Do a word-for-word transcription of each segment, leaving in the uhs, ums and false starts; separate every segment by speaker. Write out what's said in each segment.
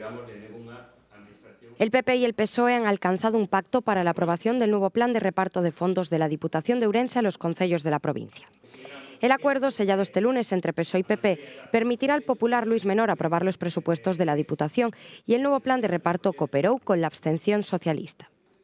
Speaker 1: El P P y el P S O E han alcanzado un pacto para la aprobación del nuevo plan de reparto de fondos de la Diputación de Ourense a los concellos de la provincia. El acuerdo, sellado este lunes entre P S O E y P P, permitirá al popular Luis Menor aprobar los presupuestos de la Diputación y el nuevo plan de reparto cooperou con la abstención socialista.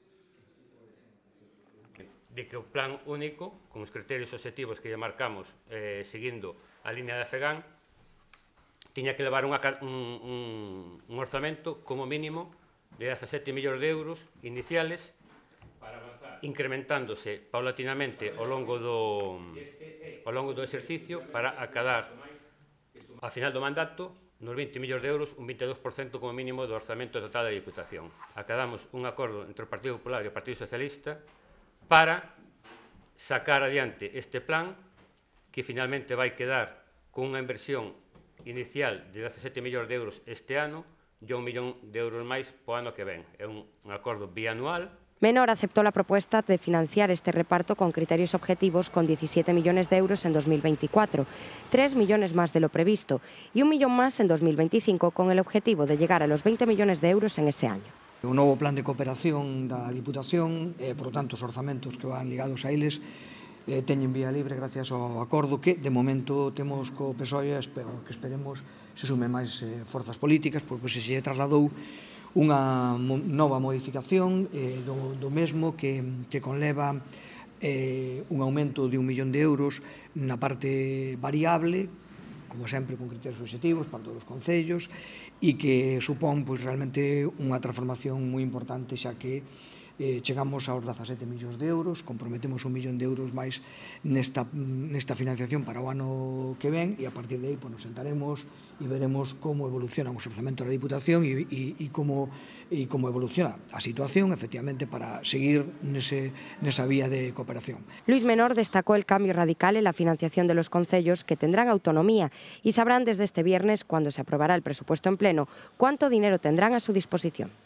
Speaker 2: De que o plan único, con os criterios obxectivos que lle marcamos eh, seguindo a línea de FEGAN, tiña que levar unha, un, un, un orzamento como mínimo de dezasete millóns de euros iniciales, incrementándose paulatinamente ao longo do, ao longo do exercicio para acadar, ao final do mandato, nos vinte millóns de euros, un vinte e dous por cento como mínimo do orzamento total da Diputación. Acadamos un acordo entre o Partido Popular e o Partido Socialista para sacar adiante este plan, que finalmente vai quedar con unha inversión inicial de dezasete millóns de euros este ano e un millón de euros máis po ano que ven. É un, un acordo bianual.
Speaker 1: Menor aceptó la propuesta de financiar este reparto con criterios objetivos con diecisiete millones de euros en dos mil veinticuatro, tres millones más de lo previsto y un millón más en dos mil veinticinco con el objetivo de llegar a los veinte millones de euros en ese año.
Speaker 3: O novo plan de cooperación da Diputación, e, por tanto, os orzamentos que van ligados a eles, eh, teñen vía libre gracias ao acordo que, de momento, temos co P S O E, espero, que esperemos se sumen máis eh, forzas políticas, porque se se trasladou unha nova modificación eh, do, do mesmo que, que conleva eh, un aumento de un millón de euros na parte variable, como sempre con criterios obxectivos para todos os concellos, e que supón pois, realmente unha transformación moi importante, xa que eh, chegamos aos dezasete millóns de euros, comprometemos un millón de euros máis nesta, nesta financiación para o ano que ven, e a partir de aí pues, nos sentaremos e veremos como evolucionan os orzamentos da Diputación e, e, e, como, e como evoluciona a situación, efectivamente, para seguir nese, nesa vía de cooperación.
Speaker 1: Luis Menor destacó el cambio radical en la financiación de los concellos, que tendrán autonomía y sabrán desde este viernes, cuando se aprobará el presupuesto en pleno, cuánto dinero tendrán a su disposición.